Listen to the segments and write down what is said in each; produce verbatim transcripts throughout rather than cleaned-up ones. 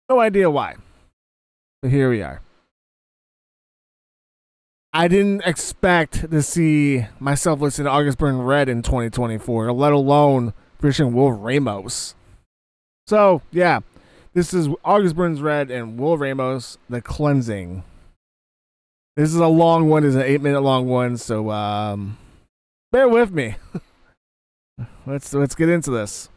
No idea why. But here we are. I didn't expect to see myself listen to August Burns Red in twenty twenty-four, let alone featuring Will Ramos. So, yeah, this is August Burns Red and Will Ramos, The Cleansing. This is a long one. It's an eight-minute long one, so um, bear with me. let's let's get into this.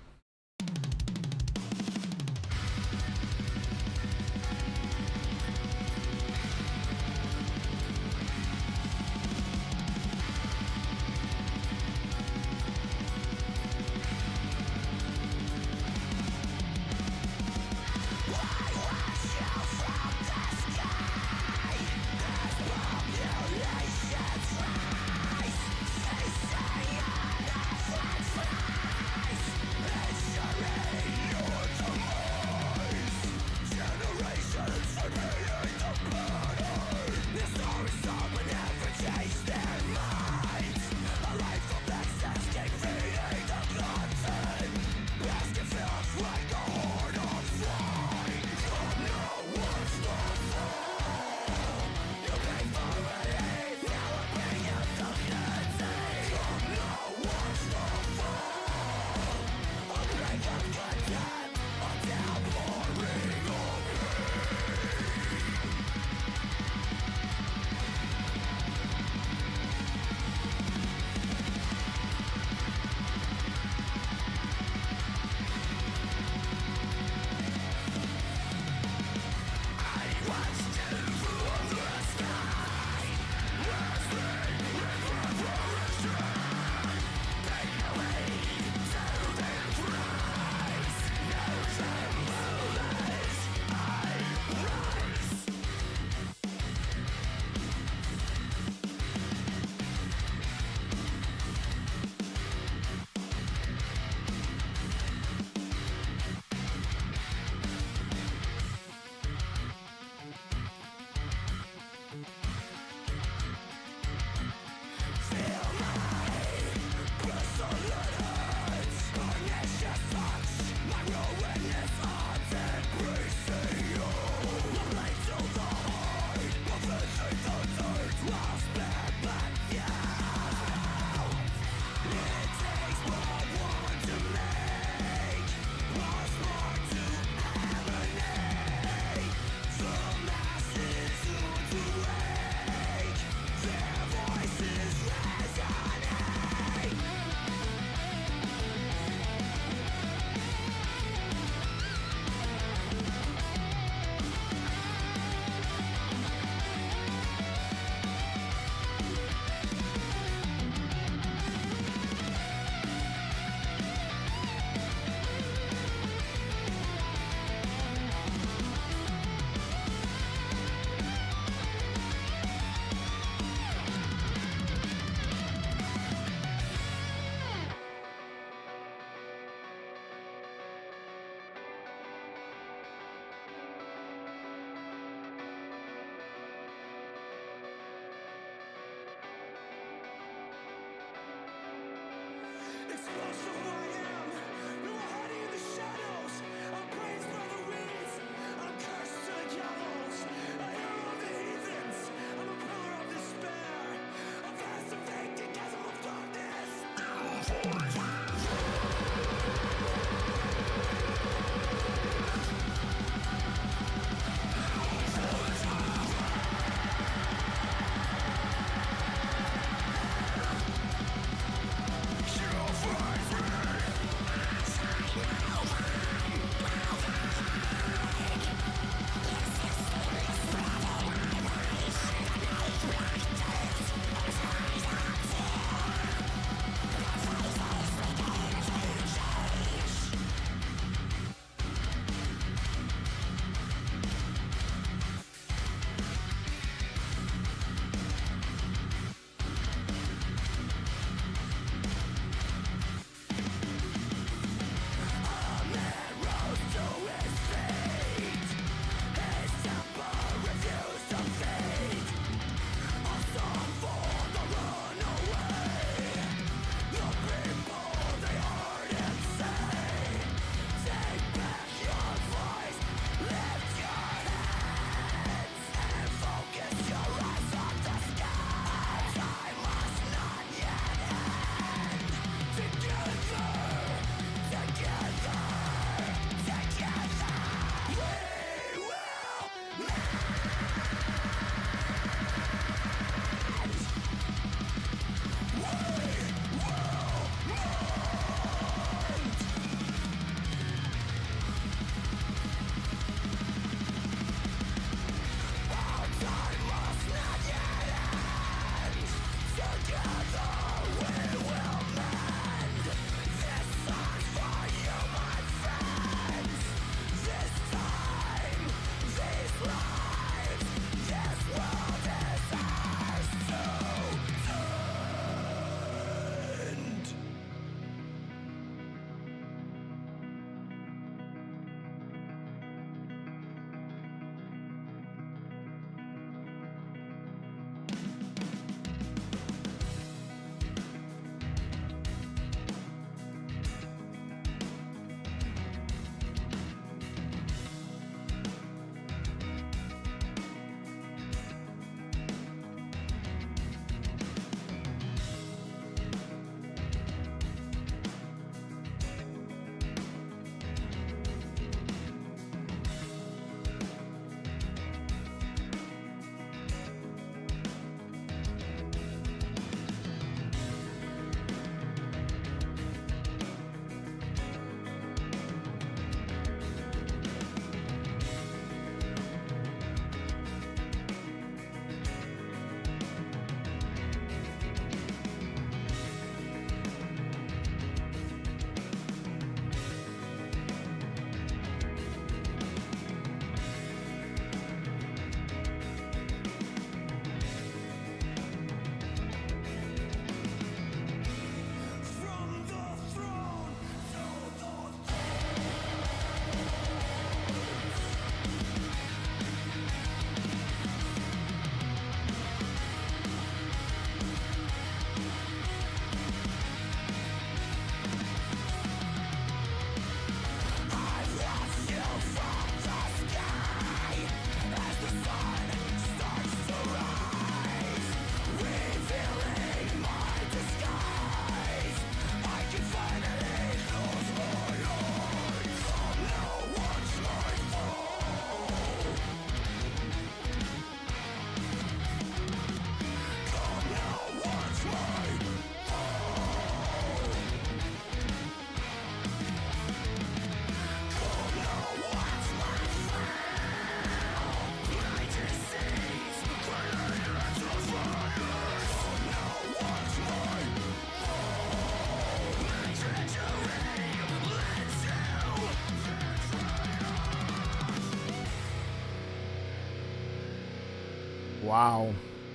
Wow.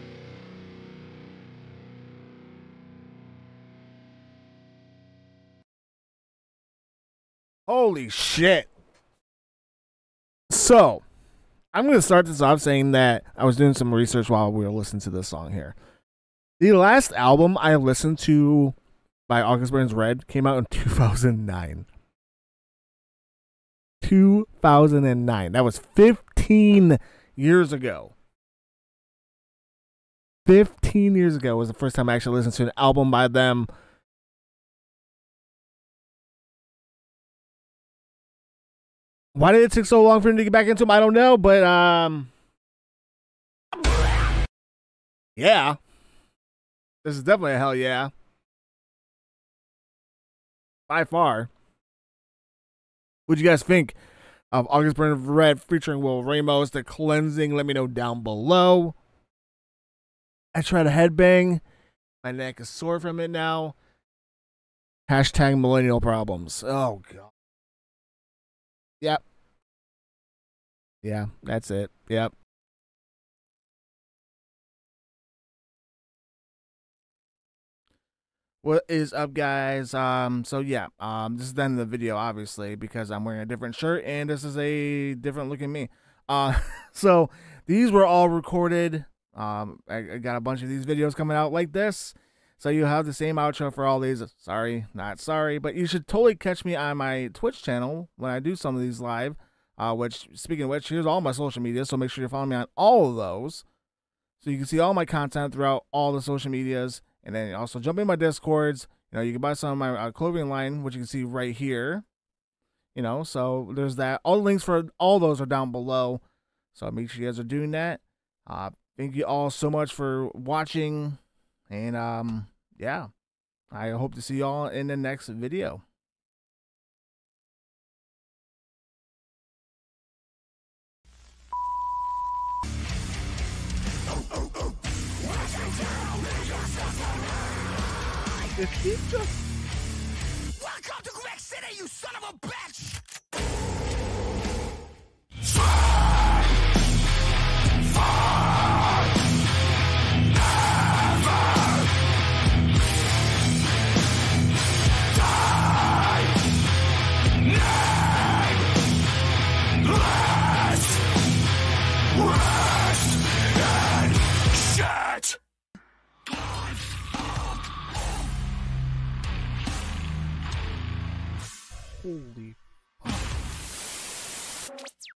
Holy shit. So, I'm going to start this off saying that I was doing some research while we were listening to this song here. The last album I listened to by August Burns Red came out in two thousand nine. two thousand nine. That was fifteen years ago. fifteen years ago was the first time I actually listened to an album by them. Why did it take so long for him to get back into them? I don't know, but um, yeah, this is definitely a hell yeah, by far. What'd you guys think of August Burns Red featuring Will Ramos, The Cleansing? Let me know down below. I tried a headbang. My neck is sore from it now. Hashtag millennial problems. Oh, God. Yep. Yeah, that's it. Yep. What is up, guys? Um, so yeah, um, this is the end of the video, obviously, because I'm wearing a different shirt and this is a different looking me. Uh, so these were all recorded. Um, I, I got a bunch of these videos coming out like this. So you have the same outro for all these. Sorry, not sorry, but you should totally catch me on my Twitch channel when I do some of these live. Uh, which, speaking of which, here's all my social media. So make sure you follow me on all of those, so you can see all my content throughout all the social medias. And then also jump in my Discords. You know, you can buy some of my uh, clothing line, which you can see right here. You know, so there's that. All the links for all those are down below. So make sure you guys are doing that. Uh, thank you all so much for watching. And um, yeah, I hope to see y'all in the next video. If he just... Welcome to Greg City, you son of a bitch! Holy